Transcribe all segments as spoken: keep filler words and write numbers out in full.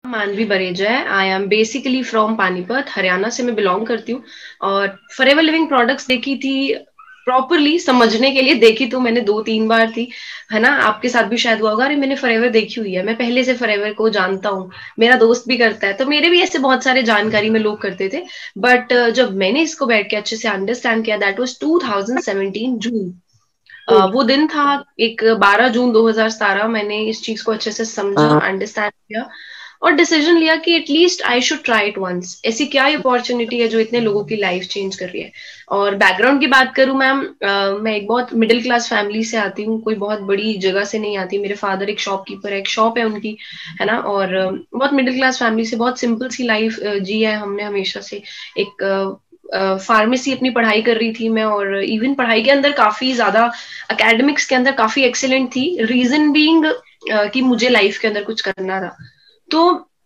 मानवी बरेजा है। I am basically from Panipat, Haryana से मैं बिलोंग करती हूँ। और फॉरएवर लिविंग प्रोडक्ट्स देखी थी, प्रॉपरली समझने के लिए देखी तो मैंने दो तीन बार थी, है ना। आपके साथ भी शायद हुआ होगा। अरे मैंने फॉरएवर देखी हुई है, मैं पहले से फॉरएवर को जानता हूँ, मेरा दोस्त भी करता है, तो मेरे भी ऐसे बहुत सारे जानकारी में लोग करते थे। बट जब मैंने इसको बैठ के अच्छे से अंडरस्टैंड किया, that was two thousand seventeen June. Hmm. Uh, वो दिन था, एक बारह जून दो हज़ार सत्रह। मैंने इस चीज को अच्छे से समझा, अंडरस्टैंड किया और डिसीजन लिया कि at least I should try it once. ऐसी क्या अपॉर्चुनिटी है जो इतने लोगों की लाइफ चेंज कर रही है। और बैकग्राउंड की बात करूं मैम, अ, मैं एक बहुत मिडिल क्लास फैमिली से आती हूँ, कोई बहुत बड़ी जगह से नहीं आती। मेरे फादर एक शॉपकीपर है, एक शॉप है उनकी, है ना। और अ, बहुत मिडिल क्लास फैमिली से, बहुत सिंपल सी लाइफ जी है हमने हमेशा से। एक फार्मेसी अपनी पढ़ाई कर रही थी मैं, और इवन पढ़ाई के अंदर काफी ज्यादा, एकेडमिक्स के अंदर काफी एक्सीलेंट थी। रीजन बीइंग कि मुझे लाइफ के अंदर कुछ करना था। तो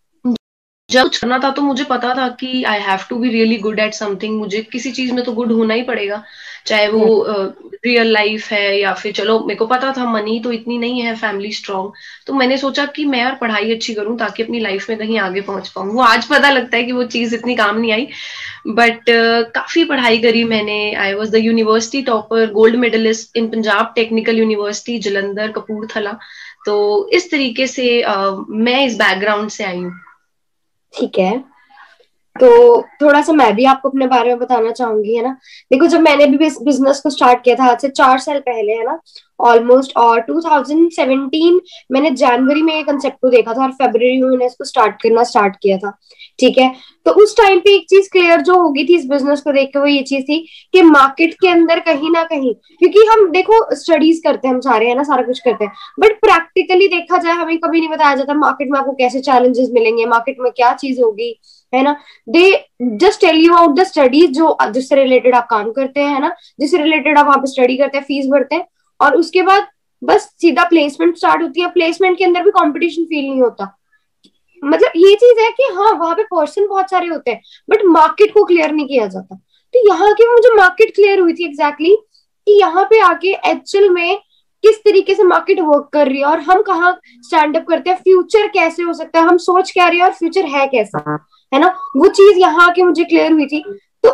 जब कुछ करना था तो मुझे पता था कि I have to be really good at something. मुझे किसी चीज में तो गुड होना ही पड़ेगा, चाहे वो हम्म। रियल लाइफ है या फिर, चलो मेरे को पता था मनी तो इतनी नहीं है, फैमिली स्ट्रांग। तो मैंने सोचा कि मैं यार पढ़ाई अच्छी करूं ताकि अपनी लाइफ में कहीं आगे पहुंच पाऊं। वो आज पता लगता है कि वो चीज इतनी काम नहीं आई। बट uh, काफी पढ़ाई करी मैंने। I was the university topper, gold medallist in Punjab technical university Jalandhar Kapurthala. तो इस तरीके से uh, मैं इस बैकग्राउंड से आई हूँ। ठीक है। तो थोड़ा सा मैं भी आपको अपने बारे में बताना चाहूंगी, है ना। देखो, जब मैंने भी बिजनेस को स्टार्ट किया था आज से चार साल पहले, है ना, ऑलमोस्ट, और टू थाउजेंड सेवेंटीन मैंने जनवरी में ये कंसेप्ट को देखा था और फरवरी में मैंने इसको स्टार्ट करना स्टार्ट किया था। ठीक है। तो उस टाइम पे एक चीज क्लियर जो होगी थी इस बिजनेस को देख के, वो ये चीज थी कि मार्केट के अंदर कहीं ना कहीं, क्योंकि हम देखो स्टडीज करते हैं हम सारे, है ना, सारा कुछ करते हैं, बट प्रैक्टिकली देखा जाए हमें कभी नहीं बताया जाता मार्केट में आपको कैसे चैलेंजेस मिलेंगे, मार्केट में क्या चीज होगी, है ना। They just tell you out the studies जो जिससे रिलेटेड आप काम करते हैं, है ना, जिससे रिलेटेड आप वहां पे स्टडी करते हैं, फीस भरते हैं, और उसके बाद बस सीधा प्लेसमेंट स्टार्ट होती है। प्लेसमेंट के अंदर भी कंपटीशन फील नहीं होता। मतलब ये चीज है कि हाँ, वहां पे पर्सन बहुत सारे होते हैं, बट मार्केट को क्लियर नहीं किया जाता। तो यहाँ की मुझे मार्केट क्लियर हुई थी एग्जैक्टली exactly, कि यहाँ पे आके एक्चुअल में किस तरीके से मार्केट वर्क कर रही है और हम कहाँ स्टैंड अप करते हैं, फ्यूचर कैसे हो सकता है, हम सोच क्या रहे हैं और फ्यूचर है कैसा, है ना। वो चीज यहाँ आके मुझे क्लियर हुई थी। तो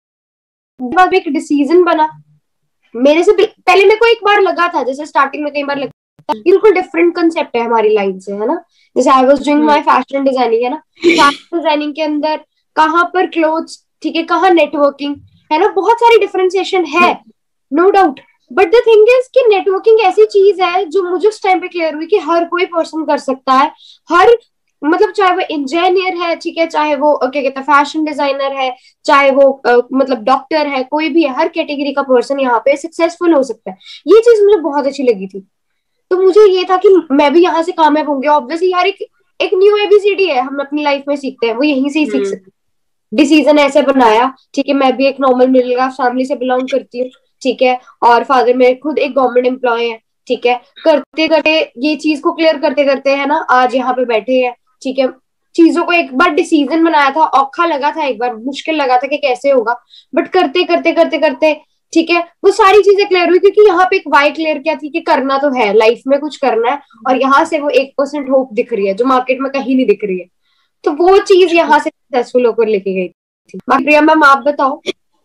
बाद एक डिसीजन बना मेरे से। पहले मेरे को एक बार लगा था, जैसे स्टार्टिंग में कई बार लगता है बिल्कुल डिफरेंट कंसेप्ट है हमारी लाइन से, है ना। जैसे I was doing hmm. My fashion designing, है ना। फैशन डिजाइनिंग के अंदर कहाँ पर क्लोथ्स, ठीक है, कहाँ नेटवर्किंग, है ना, बहुत सारी डिफरेंशिएशन है, no doubt. But the thing is कि नेटवर्किंग ऐसी चीज है जो मुझे उस टाइम पे क्लियर हुई कि हर कोई पर्सन कर सकता है। हर, मतलब चाहे वो इंजीनियर है, ठीक है, चाहे वो क्या कहते हैं फैशन डिजाइनर है, चाहे वो uh, मतलब डॉक्टर है, कोई भी है, हर कैटेगरी का पर्सन यहाँ पे सक्सेसफुल हो सकता है। ये चीज मुझे बहुत अच्छी लगी थी। तो मुझे ये था कि मैं भी यहाँ से कामयाब होंगे। ऑब्वियसली यार, एक एक न्यू एबीसीडी है, हम अपनी लाइफ में सीखते हैं, वो यहीं से ही सीख हम्म। सकते हैं। डिसीजन ऐसे बनाया, ठीक है, मैं भी एक नॉर्मल मिडिल क्लास फैमिली से बिलोंग करती हूँ, ठीक है, और फादर मेरे खुद एक गवर्नमेंट एम्प्लॉय है, ठीक है। करते करते ये चीज को क्लियर करते करते, है ना, आज यहाँ पे बैठे हैं, ठीक है। चीजों को एक बार डिसीजन बनाया था, औखा लगा था, एक बार मुश्किल लगा था कि कैसे होगा, बट करते करते करते करते, ठीक है, वो सारी चीजें क्लियर हुई, क्योंकि यहाँ पे एक वाई क्लियर क्या थी कि करना तो है, लाइफ में कुछ करना है, और यहाँ से वो एक परसेंट होप दिख रही है जो मार्केट में कहीं नहीं दिख रही है। तो वो चीज यहाँ से सक्सेसफुल होकर लेके गई थी। बाकी प्रिया मैम आप बताओ।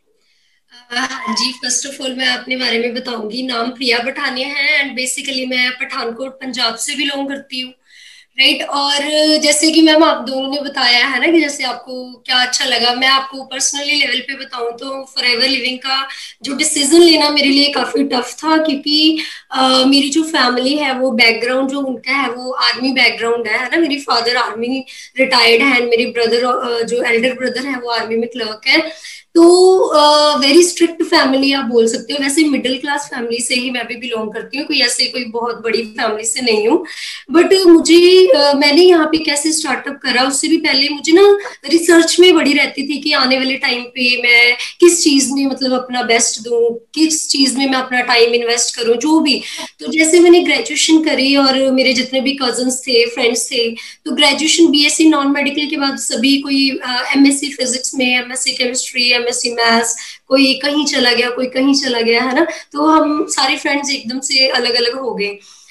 हाँ जी, फर्स्ट ऑफ ऑल मैं अपने बारे में बताऊंगी। नाम प्रिया पठानिया है एंड बेसिकली मैं पठानकोट पंजाब से बिलोंग करती हूँ, राइट। और जैसे कि मैम आप दोनों ने बताया है ना कि जैसे आपको क्या अच्छा लगा, मैं आपको पर्सनली लेवल पे बताऊं तो फॉरएवर लिविंग का जो डिसीजन लेना मेरे लिए काफी टफ था, क्योंकि अ, मेरी जो फैमिली है वो बैकग्राउंड जो उनका है वो आर्मी बैकग्राउंड है है ना। मेरी फादर आर्मी रिटायर्ड है एंड मेरे ब्रदर जो एल्डर ब्रदर है वो आर्मी में क्लर्क है। तो वेरी स्ट्रिक्ट फैमिली आप बोल सकते हो। वैसे मिडिल क्लास फैमिली से ही मैं भी बिलोंग करती हूँ, कोई ऐसे कोई बहुत बड़ी फैमिली से नहीं हूँ। बट मुझे uh, मैंने यहाँ पे कैसे स्टार्टअप करा उससे भी पहले मुझे ना रिसर्च में बड़ी रहती थी कि आने वाले टाइम पे मैं किस चीज में मतलब अपना बेस्ट दूं, किस चीज में मैं अपना टाइम इन्वेस्ट करूं, जो भी। तो जैसे मैंने ग्रेजुएशन करी और मेरे जितने भी कजन्स थे, फ्रेंड्स थे, तो ग्रेजुएशन बीएससी नॉन मेडिकल के बाद सभी कोई एमएससी फिजिक्स में, एमएससी केमिस्ट्री, एमएससी मैथ्स, कोई कहीं चला गया, कोई कहीं चला गया, है ना। तो हम सारे फ्रेंड्स एकदम से अलग अलग हो गए।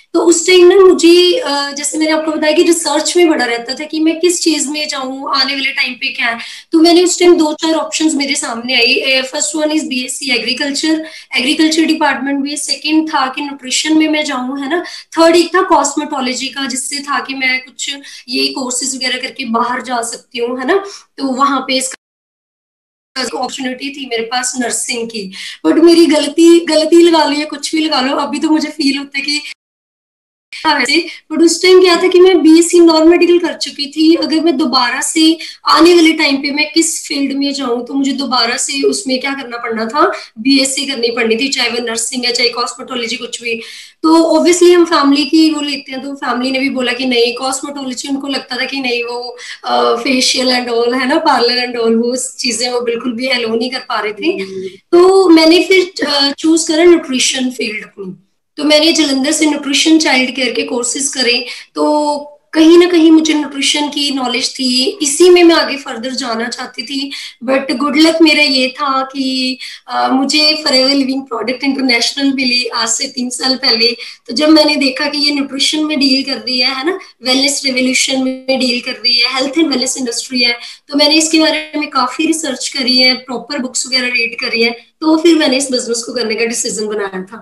तो उस टाइम ना मुझे जैसे मैंने आपको बताया कि रिसर्च में बड़ा रहता था कि मैं किस चीज में जाऊं, आने वाले टाइम पे क्या है। तो मैंने उस टाइम दो चार ऑप्शंस मेरे सामने आई। First one is BSc agriculture, agriculture department भी। सेकंड था कि न्यूट्रिशन में मैं जाऊं, है ना। थर्ड एक था कॉस्मेटोलॉजी का, जिससे था कि मैं कुछ ये कोर्सेज वगैरह करके बाहर जा सकती हूँ, है ना। तो वहां पे अपॉर्चुनिटी थी मेरे पास नर्सिंग की। बट मेरी गलती गलती लगा लो या कुछ भी लगा लो, अभी तो मुझे फील होता है कि वैसे, बट उस टाइम क्या था कि मैं बीएससी नॉन मेडिकल कर चुकी थी। अगर मैं दोबारा से आने वाले टाइम पे मैं किस फील्ड में जाऊं, तो मुझे दोबारा से उसमें क्या करना पड़ना था, बीएससी करनी पड़नी थी, चाहे वो नर्सिंग है चाहे कॉस्मेटोलॉजी कुछ भी। तो ऑब्वियसली हम फैमिली की वो लेते हैं, तो फैमिली ने भी बोला कि नहीं कॉस्मेटोलॉजी, उनको लगता था कि नहीं वो फेशियल एंड ऑल, है ना, पार्लर एंड ऑल, वो चीजें वो बिल्कुल भी अलो नहीं कर पा रहे थे। तो मैंने फिर चूज करा न्यूट्रिशन फील्ड अपनी। तो मैंने जलंधर से न्यूट्रिशन चाइल्ड केयर के कोर्सेज करे। तो कहीं ना कहीं मुझे न्यूट्रिशन की नॉलेज थी, इसी में मैं आगे फर्दर जाना चाहती थी। बट गुड लक मेरा ये था कि आ, मुझे फॉरएवर लिविंग प्रोडक्ट इंटरनेशनल मिली आज से तीन साल पहले। तो जब मैंने देखा कि ये न्यूट्रिशन में डील कर रही है है ना, वेलनेस रेवोल्यूशन में डील कर रही है, हेल्थ एंड वेलनेस इंडस्ट्री है, तो मैंने इसके बारे में काफी रिसर्च करी है, प्रॉपर बुक्स वगैरह रीड करी है। तो फिर मैंने इस बिजनेस को करने का डिसीजन बनाया था।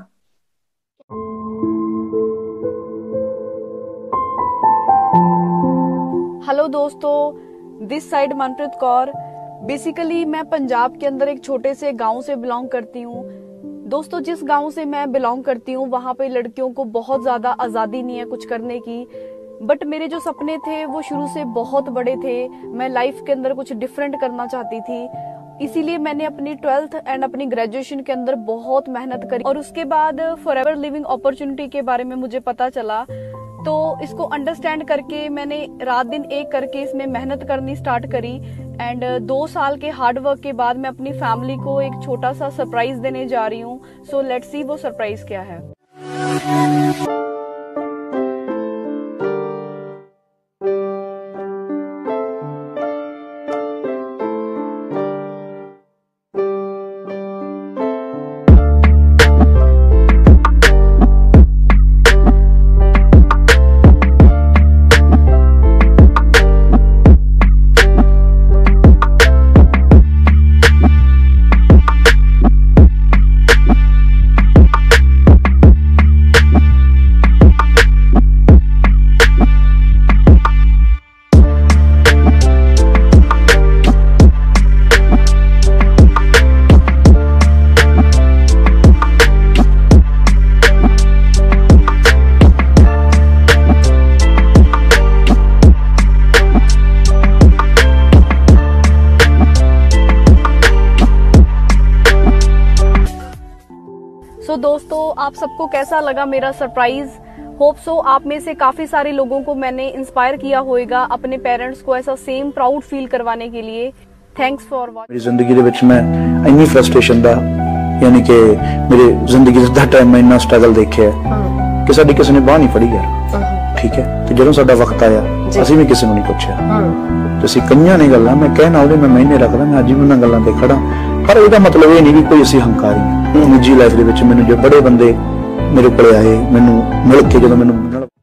हेलो दोस्तों, this side Manpreet Kaur. Basically मैं पंजाब के अंदर एक छोटे से गांव से बिलोंग करती हूँ। दोस्तों, जिस गांव से मैं बिलोंग करती हूँ वहाँ पे लड़कियों को बहुत ज़्यादा आज़ादी नहीं है कुछ करने की। बट मेरे जो सपने थे वो शुरू से बहुत बड़े थे। मैं लाइफ के अंदर कुछ डिफरेंट करना चाहती थी, इसीलिए मैंने अपनी ट्वेल्थ एंड अपनी ग्रेजुएशन के अंदर बहुत मेहनत करी। और उसके बाद फॉरएवर लिविंग अपॉर्चुनिटी के बारे में मुझे पता चला, तो इसको अंडरस्टैंड करके मैंने रात दिन एक करके इसमें मेहनत करनी स्टार्ट करी। एंड दो साल के हार्ड वर्क के बाद मैं अपनी फैमिली को एक छोटा सा सरप्राइज देने जा रही हूँ। सो लेट्स सी वो सरप्राइज क्या है। सो दोस्तों, आप सबको कैसा लगा मेरा सरप्राइज? होप सो आप में से काफी सारे लोगों को मैंने इंस्पायर किया होगा अपने पेरेंट्स को ऐसा सेम प्राउड फील करवाने के लिए। Thanks for watching. मेरी जिंदगी ਦੇ ਵਿੱਚ ਮੈਂ ਇੰਨੀ ਫਰਸਟ੍ਰੇਸ਼ਨ ਦਾ, ਯਾਨੀ ਕਿ ਮੇਰੀ ਜ਼ਿੰਦਗੀ ਦਾ ਟਾਈਮ ਮੈਂ ਇੰਨਾ ਸਟਰਗਲ ਦੇਖਿਆ ਕਿ ਸਾਡੀ ਕਿਸੇ ਨੇ ਬਾਹ ਨਹੀਂ ਫੜੀ ਯਾਰ। ਠੀਕ ਹੈ, ਤੇ ਜਦੋਂ ਸਾਡਾ ਵਕਤ ਆਇਆ ਅਸੀਂ ਵੀ ਕਿਸੇ ਨੂੰ ਨਹੀਂ ਪੁੱਛਿਆ। ਤੇ ਅਸੀਂ ਕਈਆਂ ਨੇ ਗੱਲਾਂ ਮੈਂ ਕਹਿਣਾ ਉਹਦੇ ਮੈਂ ਮਹੀਨੇ ਰੱਖਦਾ, ਮੈਂ ਅੱਜ ਵੀ ਉਹਨਾਂ ਗੱਲਾਂ ਤੇ ਖੜਾ। ਪਰ ਇਹਦਾ ਮਤਲਬ ਇਹ ਨਹੀਂ ਵੀ ਕੋਈ ਅਸੀਂ ਹੰਕਾਰੀ ਹਾਂ। ਨਿੱਜੀ ਲਾਈਫ ਦੇ ਵਿੱਚ ਮੈਨੂੰ ਜੋ ਬੜੇ ਬੰਦੇ ਮੇਰੇ ਕੋਲ ਆਏ, ਮੈਨੂੰ ਮਿਲ ਕੇ ਜਦੋਂ ਮੈਨੂੰ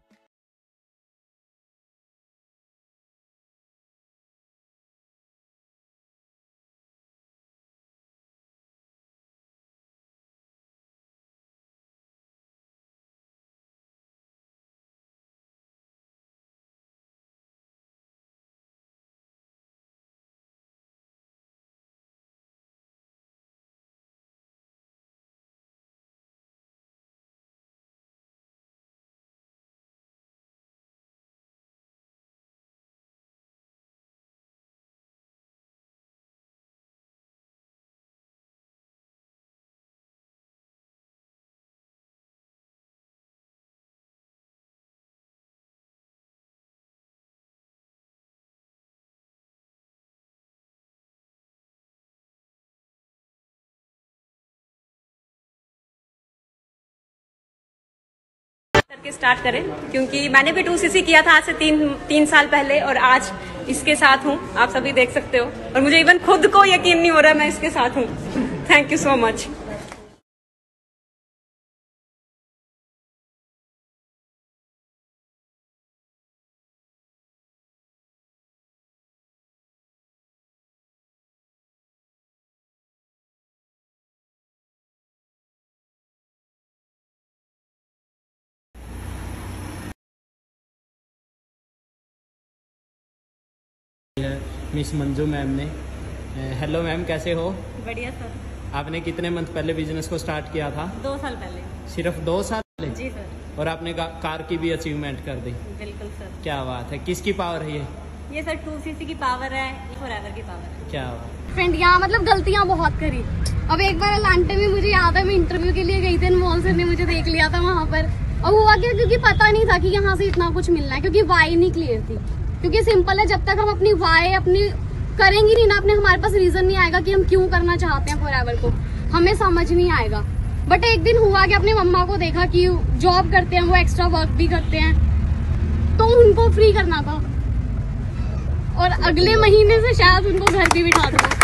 करके स्टार्ट करें, क्योंकि मैंने भी टू सीसी किया था आज से तीन तीन साल पहले और आज इसके साथ हूँ। आप सभी देख सकते हो और मुझे इवन खुद को यकीन नहीं हो रहा मैं इसके साथ हूँ। Thank you so much. Miss Manju ma'am ने। हेलो मैम, कैसे हो? बढ़िया सर। आपने कितने मंथ पहले बिजनेस को स्टार्ट किया था? दो साल पहले। सिर्फ दो साल पहले? जी सर। और आपने कार की भी अचीवमेंट कर दी? बिल्कुल सर। क्या बात है। किसकी पावर है ये? ये सर टू सीसी की पावर है, फॉरएवर की पावर है। क्या बात। फ्रेंड यहाँ मतलब गलतियाँ बहुत करी। अब एक बार अलांटे में मुझे याद है, मैं इंटरव्यू के लिए गई थी, अनमोल सर ने मुझे देख लिया था वहाँ पर। और हुआ क्या, क्योंकि पता नहीं था कि यहाँ से इतना कुछ मिलना है, क्योंकि वाई नहीं क्लियर थी। क्योंकि सिंपल है, जब तक हम अपनी वाई अपनी करेंगे नहीं ना, अपने हमारे पास रीजन नहीं आएगा कि हम क्यों करना चाहते हैं फॉरएवर को, हमें समझ नहीं आएगा। बट एक दिन हुआ कि अपने मम्मा को देखा कि जॉब करते हैं, वो एक्स्ट्रा वर्क भी करते हैं, तो उनको फ्री करना था। और अगले महीने से शायद उनको घर भी बिठा दूंगा।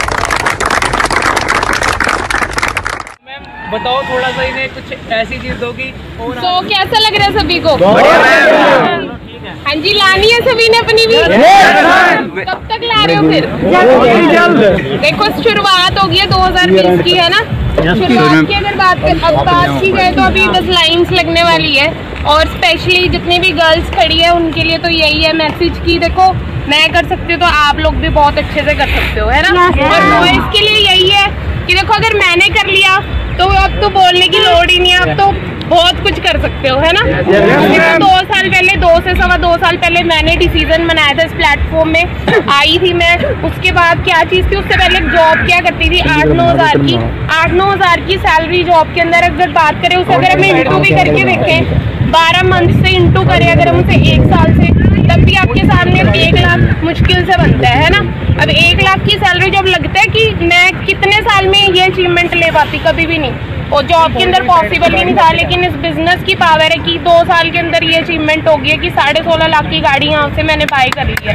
मैम बताओ थोड़ा सा, इन्हें कुछ ऐसी चीज दो कि और तो कैसा लग रहा है सभी को? हाँ जी, लानी है सभी ने अपनी भी। कब तक ला रहे हो फिर? देखो शुरुआत हो गई है दो हज़ार बीस की, है ना। शुरुआत की अगर बात कर अब बात की जाए तो अभी बस लाइंस लगने वाली है। और स्पेशली जितनी भी गर्ल्स खड़ी है उनके लिए तो यही है मैसेज की देखो, मैं कर सकती हूँ तो आप लोग भी बहुत अच्छे से कर सकते हो, है ना। और बॉयज के लिए यही है कि देखो, अगर मैंने कर लिया तो अब तो बोलने की लोड़ ही नहीं है, अब तो बहुत कुछ कर सकते हो, है ना। तो दो साल पहले दो से सवा दो साल पहले मैंने डिसीजन बनाया था, इस प्लेटफॉर्म में आई थी मैं। उसके बाद क्या चीज़ थी, उससे पहले जॉब क्या करती थी, आठ नौ हज़ार की आठ नौ हज़ार की सैलरी जॉब के अंदर अगर बात करें, उसे अगर हम इंटू भी करके देखें, बारह मंथ से इंटू करें अगर हम उसे एक साल से, तब भी आपके सामने एक लाख मुश्किल से बनता है, है ना। अब एक लाख की सैलरी जब लगता है कि मैं कितने साल में ये अचीवमेंट ले पाती, कभी भी नहीं। और जॉब के अंदर पॉसिबल ही नहीं था, लेकिन इस बिजनेस की पावर है कि दो साल के अंदर ये अचीवमेंट हो गई है कि साढ़े सोलह लाख की गाड़ी यहाँ से मैंने बाई कर ली है।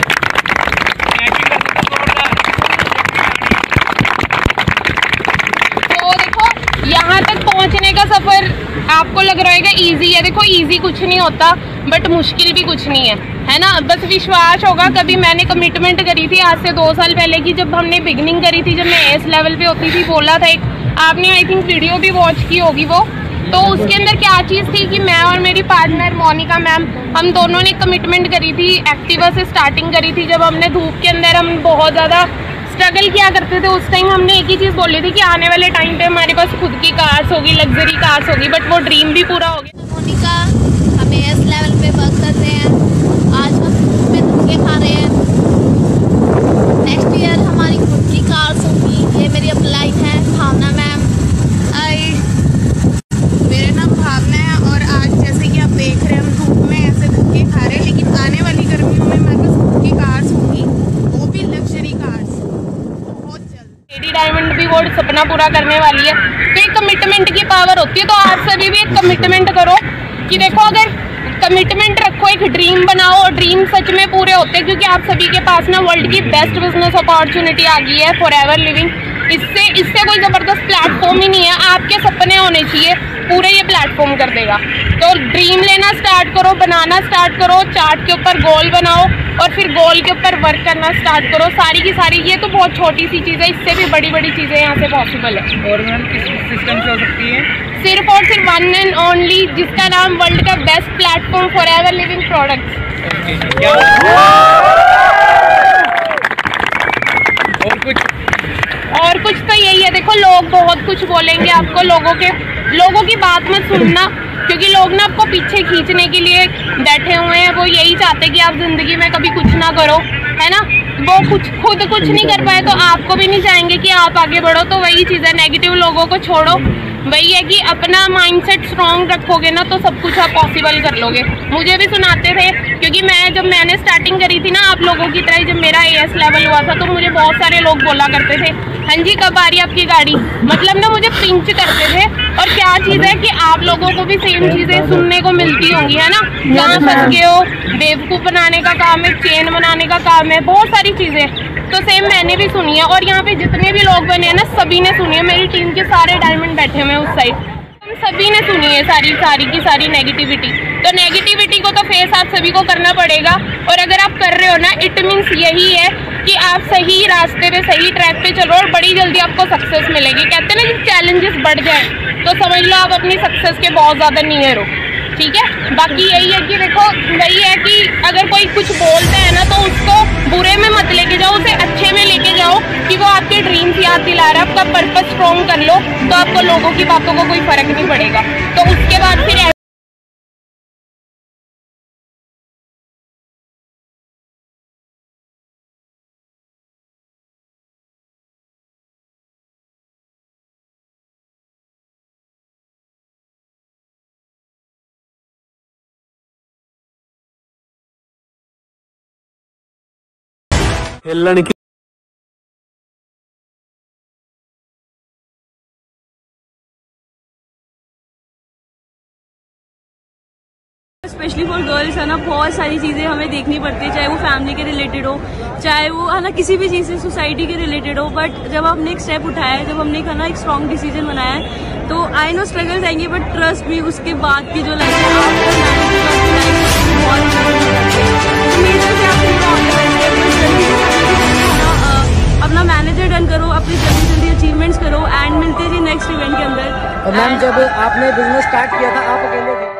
तो देखो, यहाँ तक पहुँचने का सफर आपको लग रहा है इजी है। देखो इजी कुछ नहीं होता, बट मुश्किल भी कुछ नहीं है, है ना। बस विश्वास होगा। कभी मैंने कमिटमेंट करी थी आज से दो साल पहले की, जब हमने बिगनिंग करी थी, जब मैं एस लेवल पे होती थी, बोला था एक, आपने आई थिंक वीडियो भी वॉच की होगी वो। तो उसके अंदर क्या चीज़ थी कि मैं और मेरी पार्टनर मोनिका मैम, हम दोनों ने कमिटमेंट करी थी, एक्टिवा से स्टार्टिंग करी थी। जब हमने धूप के अंदर हम बहुत ज़्यादा स्ट्रगल किया करते थे, उस टाइम हमने एक ही चीज़ बोली थी कि आने वाले टाइम पे हमारे पास खुद की कार्स होगी, लग्जरी कार्स होगी। बट वो ड्रीम भी पूरा हो गया। मोनिका हम एस लेवल पे वर्क कर रहे हैं, आज हम धूप में धक्के खा रहे हैं। नेक्स्ट ईयर हमारी खुद की कार्स होगी। ये मेरी अपलाइन है भावना मैम। आई मेरा नाम भावना है और आज जैसे कि आप देख रहे हैं हम धूप में ऐसे धक्के खा रहे हैं, लेकिन आने वाली गर्मियों में हमारे पास खुद की कार्स होंगी, वो भी लग्जरी कार्स, बहुत जल्द। लेडी डायमंड भी वो सपना पूरा करने वाली है। तो एक कमिटमेंट की पावर होती है। तो आप सभी भी एक कमिटमेंट करो कि देखो, अगर कमिटमेंट रखो, एक ड्रीम बनाओ, और ड्रीम सच में पूरे होते हैं, क्योंकि आप सभी के पास ना वर्ल्ड की बेस्ट बिजनेस अपॉर्चुनिटी आ गई है फॉरएवर लिविंग। इससे इससे कोई ज़बरदस्त प्लेटफॉर्म ही नहीं है। आपके सपने होने चाहिए, पूरे ये प्लेटफॉर्म कर देगा। तो ड्रीम लेना स्टार्ट करो, बनाना स्टार्ट करो, चार्ट के ऊपर गोल बनाओ और फिर गोल के ऊपर वर्क करना स्टार्ट करो। सारी की सारी, ये तो बहुत छोटी सी चीज़ है, इससे भी बड़ी बड़ी चीज़ें यहाँ से पॉसिबल है। और मैम किस सिस्टम से हो सकती है? सिर्फ और सिर्फ वन एंड ओनली, जिसका नाम वर्ल्ड का best platform forever living products. और कुछ और कुछ तो यही है। देखो, लोग बहुत कुछ बोलेंगे आपको, लोगों के लोगों की बात मत सुनना, क्योंकि लोग ना आपको पीछे खींचने के लिए बैठे हुए हैं। वो यही चाहते हैं कि आप जिंदगी में कभी कुछ ना करो, है ना। वो कुछ खुद कुछ नहीं कर पाए तो आपको भी नहीं चाहेंगे कि आप आगे बढ़ो। तो वही चीज़ है, नेगेटिव लोगों को छोड़ो। वही है कि अपना माइंडसेट स्ट्रॉन्ग रखोगे ना, तो सब कुछ आप पॉसिबल कर लोगे। मुझे भी सुनाते थे, क्योंकि मैं जब मैंने स्टार्टिंग करी थी ना आप लोगों की तरह, जब मेरा एएस लेवल हुआ था, तो मुझे बहुत सारे लोग बोला करते थे, हाँ जी कब आ रही है आपकी गाड़ी, मतलब ना मुझे पिंच करते थे। और क्या चीज़ है कि आप लोगों को भी सेम चीज़ें सुनने को मिलती होंगी, है ना। जहाँ फंस गए हो, बेवकूफ़ बनाने का काम है, चेन बनाने का काम है, बहुत सारी चीज़ें तो सेम मैंने भी सुनी है। और यहाँ पे जितने भी लोग बने हैं ना, सभी ने सुनी है। मेरी टीम के सारे डायमंड बैठे हुए उस साइड, हम सभी ने सुनी है सारी सारी की सारी नेगेटिविटी। तो नेगेटिविटी को तो फेस आप सभी को करना पड़ेगा। और अगर आप कर रहे हो ना, इट मीन्स यही है कि आप सही रास्ते पे, सही ट्रैक पे चलो और बड़ी जल्दी आपको सक्सेस मिलेगी। कहते हैं ना कि चैलेंजेस बढ़ जाए, तो समझ लो आप अपनी सक्सेस के बहुत ज़्यादा नियर हो, ठीक है। बाकी यही है कि देखो, वही है कि अगर कोई कुछ बोलता है ना, तो उसको बुरे में मत याद दिला रहा है, आपका पर्पस स्ट्रॉन्ग कर लो तो आपको लोगों की बातों को कोई फर्क नहीं पड़ेगा। तो उसके बाद फिर हिलन की स्पेशली फॉर गर्ल्स है ना, बहुत सारी चीज़ें हमें देखनी पड़ती है, चाहे वो फैमिली के रिलेटेड हो, चाहे वो है ना किसी भी चीज़ से सोसाइटी के रिलेटेड हो। बट जब हमने एक स्टेप उठाया है, जब हमने एक है ना एक स्ट्रॉन्ग डिसीजन बनाया है, तो आई नो स्ट्रगल्स आएंगे, बट ट्रस्ट मी उसके बाद की जो लाइफ है अपना मैनेजर डन करो, अपनी जल्दी जल्दी अचीवमेंट्स करो एंड मिलते जी नेक्स्ट इवेंट के अंदर। मैम जब आपने बिजनेस स्टार्ट किया था आप अकेले थे?